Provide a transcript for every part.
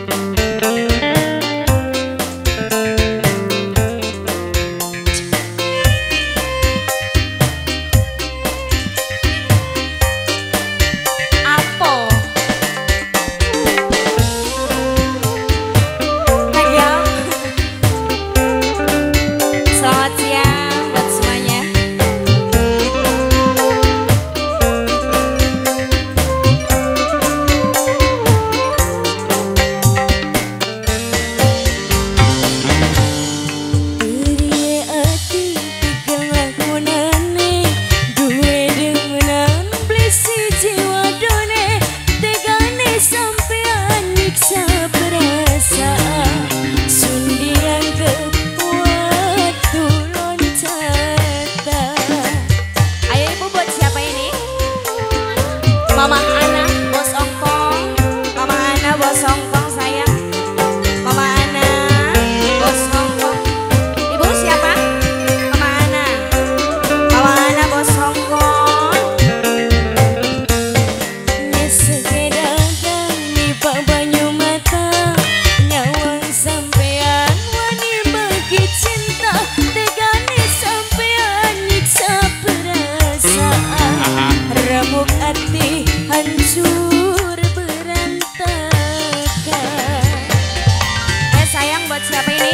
Mama Ana bos ongkong, Mama Ana bos ongkong sayang. Mama Ana bos ongkong. Ibu siapa? Mama Ana. Mama Ana bos ongkong. Nesegedagang di banyu mata, nyawang sampean wani bagi cinta, tegane sampean nyiksa perasaan, remuk hati hancur berantakan. Sayang buat siapa ini?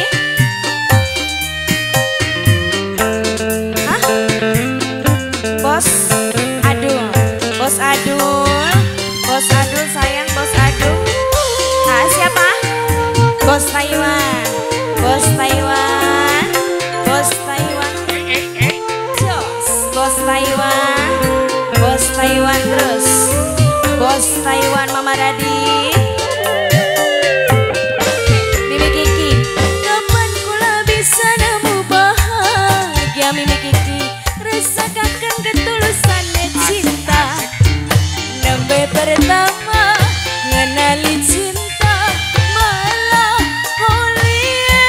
Hah? Bos Adul. Bos Adul. Bos Adul sayang, Bos Adul. Ah, siapa? Bos Taiwan. Bos Taiwan. Bos Taiwan. Jos. Bos Taiwan. Bos Taiwan terus. Bos Taiwan Mama Radit. Mimi Kiki. Kapan kula bisa nemu bahagia, Mimi Kiki, rasakan ketulusan cinta. Nembe pertama ngenali cinta, malah holi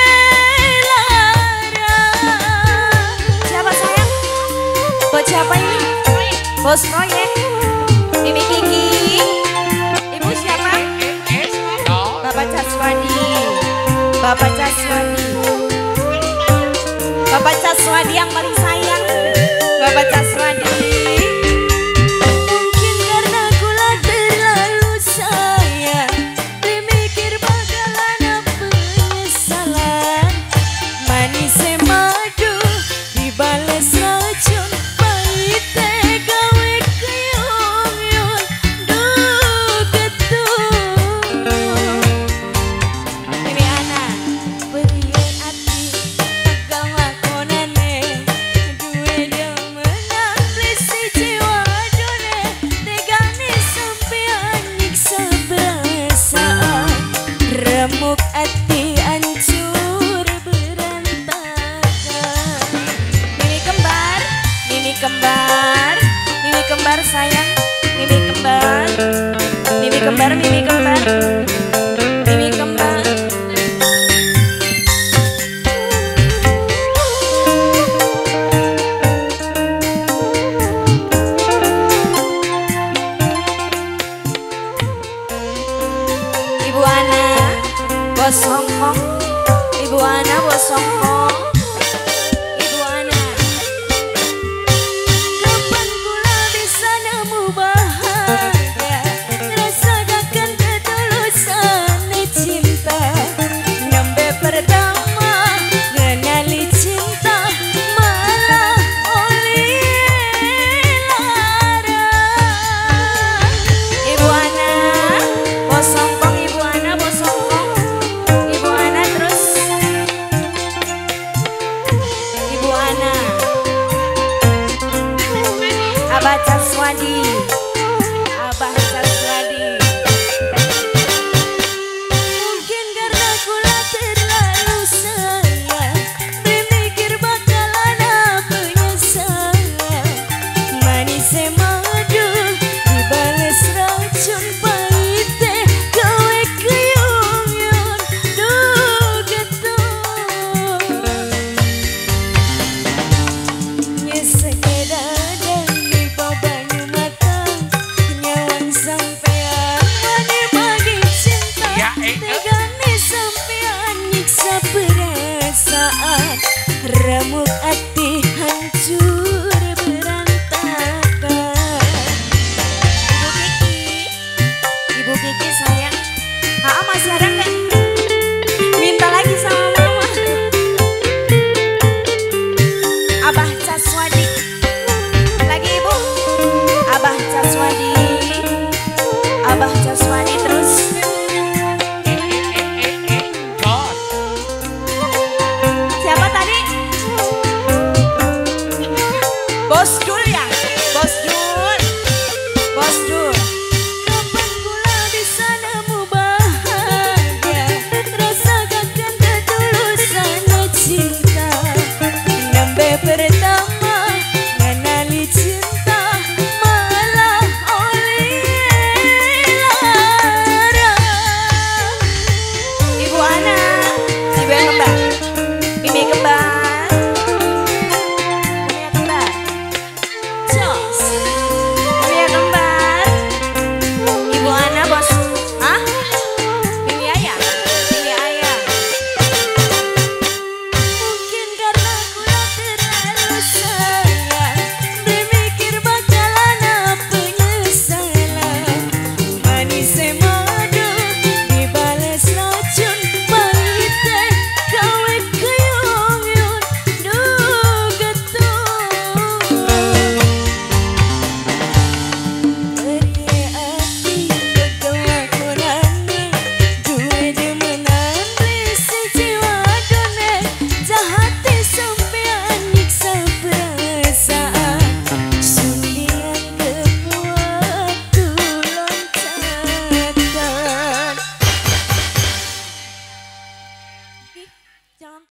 lara. Siapa sayang? Buat siapa ini? Bos proyek. Mimi Kiki. Ibu siapa? Bapak Caswadi. Bapak Caswadi. Bapak Caswadi yang paling sayang. Bapak Caswadi. Mungkin karena kula terlalu sayang, dimikir bakalan penyesalan. Manis madu dibales racun, pahit gawe keyong-yong, duh ketung. Mimi Ana. Berian hati tegang lakonane, duwe demenan plesi jiwa done, tegane sampean nyiksa perasaan, remuk hati hancur berantakan. Mimi kembar. Mimi kembar. Mimi kembar sayang. Mimi kembar. Mimi kembar. Mimi kembar. Mimi kembar. Ibu Ana bos Hongkong. Ibu Ana bos Hongkong. Ibu Ana. Kapan kula bisa nemu bahagia, rasakan ketulusan cinta. Nembe pertama ngenali cinta, malah oli lara. Ibu Ana bos Hongkong. Ibu Ana bos Hongkong. Ibu Ana terus. masih ada nggak? Minta lagi sama mama. Abah Caswadi. Lagi ibu. Abah Caswadi. Abah Caswadi terus. Siapa tadi? Bos Dul ya? Bos Dul. Bos Dul. Kapan pula bisa nemu bahagia, rasakan ketulusan cinta. Nembe pertama mengenali cinta, malah oleh lara. Ibu Ana. Ibu yang kembar. Mimi kembar. Mimi yang kembar. Jos. Mimi yang kembar. Ibu Ana bos. Hah? Mimi ayah. Mimi ayah. Mungkin karena kula terlalu sayang, berpikir bakalan penyesalan. Manis madu dibales racun, pahit teh gawe keyong-yong, duh getun. Beri hati kekelakuannya, duwe demenan si jiwa done, jahati sampean nyiksa perasaan, sundian kebuat loncatan. Ih, jangan